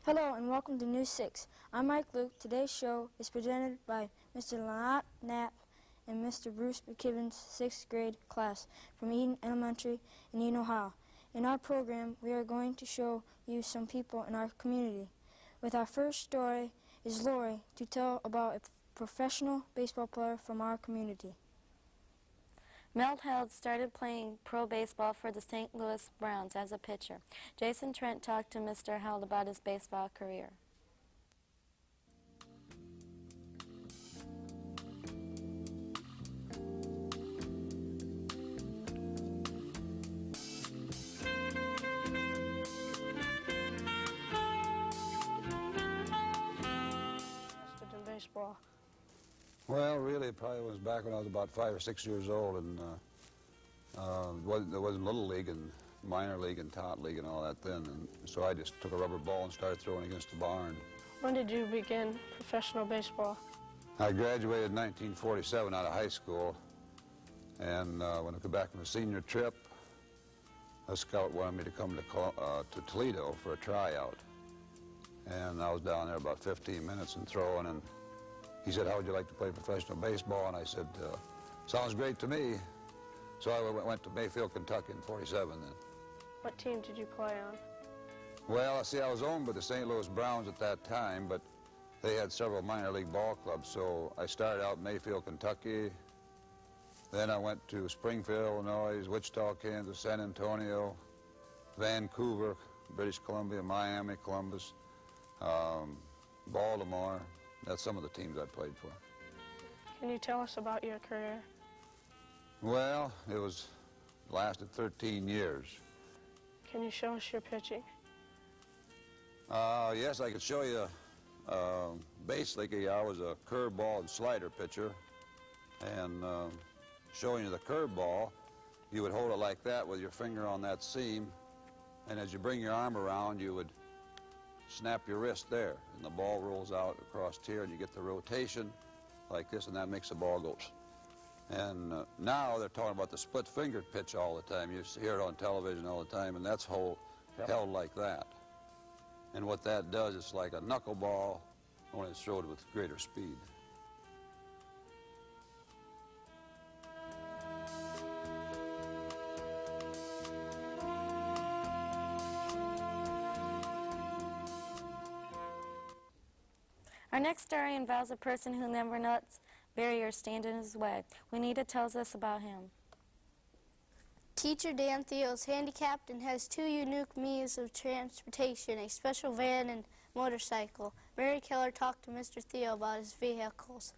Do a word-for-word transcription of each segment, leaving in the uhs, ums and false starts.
Hello and welcome to News six. I'm Mike Luke. Today's show is presented by Mister Lanat Knapp and Mister Bruce McKibben's sixth grade class from Edon Elementary in Edon, Ohio. In our program, we are going to show you some people in our community. With our first story is Lori to tell about a professional baseball player from our community. Milt Held started playing pro baseball for the Saint Louis Browns as a pitcher. Jason Trent talked to Mister Held about his baseball career. In baseball. Well, really, it probably was back when I was about five or six years old, and uh, uh, wasn't, there wasn't Little League and minor league and tot league and all that then, and so I just took a rubber ball and started throwing against the barn. When did you begin professional baseball? I graduated in nineteen forty-seven out of high school, and uh, when I got back from a senior trip, a scout wanted me to come to, uh, to Toledo for a tryout, and I was down there about fifteen minutes and throwing, and he said, "How would you like to play professional baseball?" And I said, uh, "Sounds great to me." So I went to Mayfield, Kentucky in forty-seven then. What team did you play on? Well, see, I was owned by the Saint Louis Browns at that time, but they had several minor league ball clubs. So I started out in Mayfield, Kentucky. Then I went to Springfield, Illinois, Wichita, Kansas, San Antonio, Vancouver, British Columbia, Miami, Columbus, um, Baltimore. That's some of the teams I played for. Can you tell us about your career? Well, it was lasted thirteen years. Can you show us your pitching? Uh, yes, I could show you. Uh, basically, I was a curveball and slider pitcher, and uh, showing you the curveball, you would hold it like that with your finger on that seam, and as you bring your arm around, you would snap your wrist there, and the ball rolls out across here, and you get the rotation like this, and that makes the ball go. And uh, now they're talking about the split-fingered pitch all the time. You hear it on television all the time, and that's hold, yep. held like that. And what that does, it's like a knuckleball, only it's thrown with greater speed. Our next story involves a person who never lets barriers stand in his way. Juanita tells us about him. Teacher Dan Theo is handicapped and has two unique means of transportation, a special van and motorcycle. Mary Keller talked to Mister Theo about his vehicles.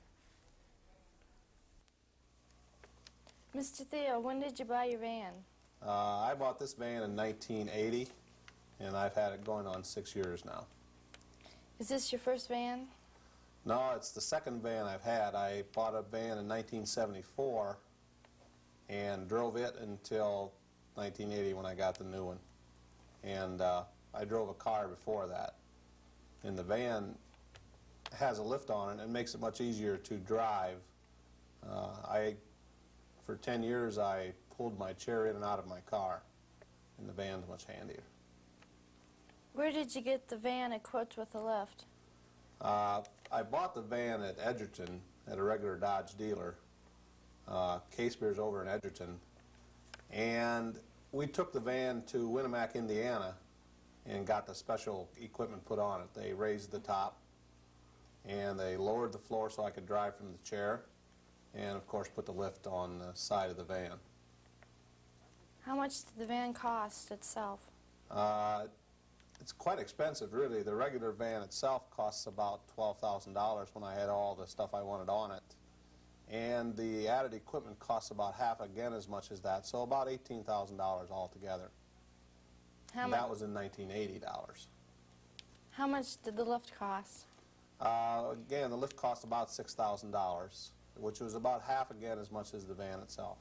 Mister Theo, when did you buy your van? Uh, I bought this van in nineteen eighty, and I've had it going on six years now. Is this your first van? No, it's the second van I've had. I bought a van in nineteen seventy-four and drove it until nineteen eighty when I got the new one. And uh, I drove a car before that. And the van has a lift on it and makes it much easier to drive. Uh, I, for ten years, I pulled my chair in and out of my car, and the van's much handier. Where did you get the van equipped with a lift? Uh, I bought the van at Edgerton at a regular Dodge dealer. Uh, Case Beer's over in Edgerton. And we took the van to Winnemac, Indiana, and got the special equipment put on it. They raised the top, and they lowered the floor so I could drive from the chair, and of course put the lift on the side of the van. How much did the van cost itself? Uh, It's quite expensive, really. The regular van itself costs about twelve thousand dollars when I had all the stuff I wanted on it. And the added equipment costs about half again as much as that, so about eighteen thousand dollars altogether. How and much? That was in nineteen eighty dollars. How much did the lift cost? Uh, again, the lift cost about six thousand dollars, which was about half again as much as the van itself.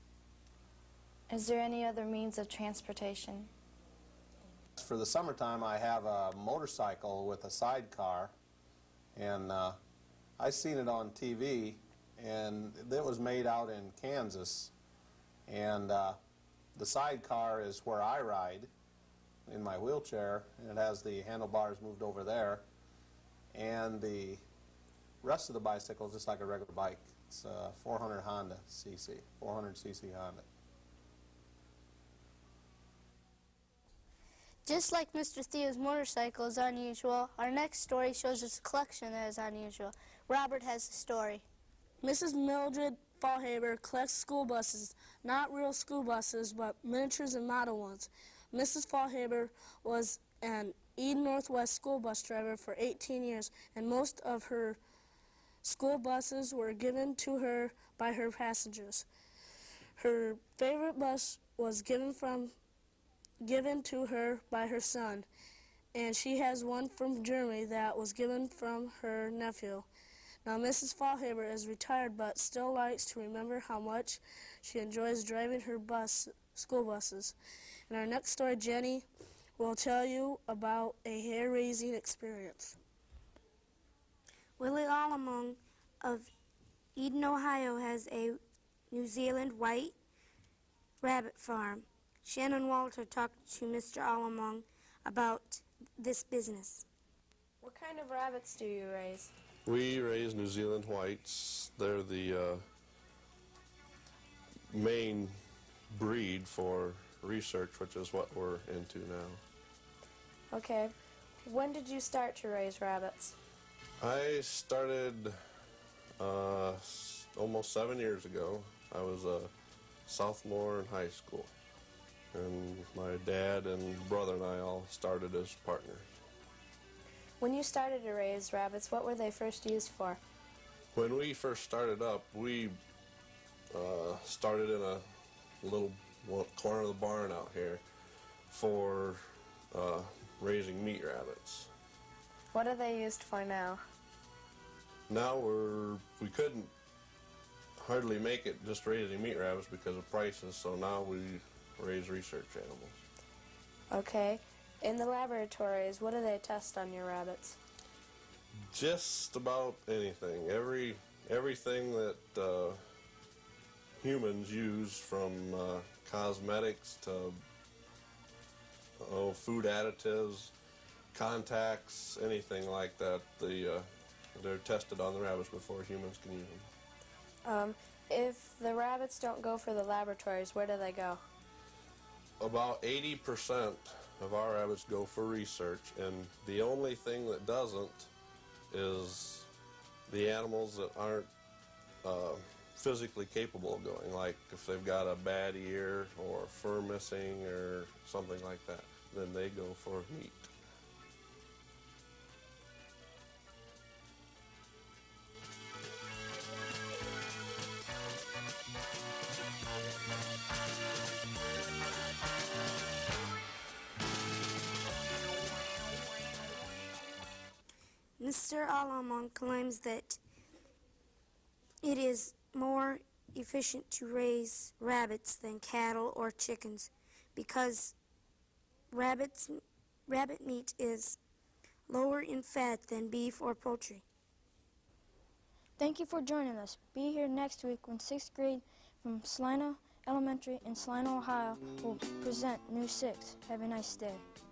Is there any other means of transportation? For the summertime, I have a motorcycle with a sidecar, and uh, I seen it on T V, and it was made out in Kansas, and uh, the sidecar is where I ride, in my wheelchair, and it has the handlebars moved over there. And the rest of the bicycle is just like a regular bike. It's a four hundred Honda C C, four hundred C C Honda. Just like Mister Theo's motorcycle is unusual, our next story shows us a collection that is unusual. Robert has a story. Missus Mildred Fallhaber collects school buses, not real school buses, but miniatures and model ones. Missus Fallhaber was an Edon Northwest school bus driver for eighteen years, and most of her school buses were given to her by her passengers. Her favorite bus was given from given to her by her son, and she has one from Germany that was given from her nephew. Now, Missus Fallhaber is retired but still likes to remember how much she enjoys driving her bus, school buses. In our next story, Jenny will tell you about a hair-raising experience. Willie Allemong of Edon, Ohio has a New Zealand white rabbit farm. Shannon Walter talked to Mister Allemong about this business. What kind of rabbits do you raise? We raise New Zealand whites. They're the uh, main breed for research, which is what we're into now. Okay. When did you start to raise rabbits? I started uh, s- almost seven years ago. I was a sophomore in high school, and my dad and brother and I all started as partners. When you started to raise rabbits, what were they first used for? When we first started up, we uh, started in a little one corner of the barn out here for uh, raising meat rabbits. What are they used for now? Now we're, we couldn't hardly make it just raising meat rabbits because of prices, so now we raise research animals. Okay. In the laboratories, what do they test on your rabbits? Just about anything. Every everything that uh, humans use, from uh, cosmetics to oh, food additives, contacts, anything like that. The uh, they're tested on the rabbits before humans can use them. Um, if the rabbits don't go for the laboratories, where do they go? About eighty percent of our rabbits go for research, and the only thing that doesn't is the animals that aren't uh, physically capable of going, like if they've got a bad ear or fur missing or something like that, then they go for meat. Mister Allemong claims that it is more efficient to raise rabbits than cattle or chickens because rabbits, rabbit meat is lower in fat than beef or poultry. Thank you for joining us. Be here next week when sixth grade from Edon Elementary in Edon, Ohio will present New six. Have a nice day.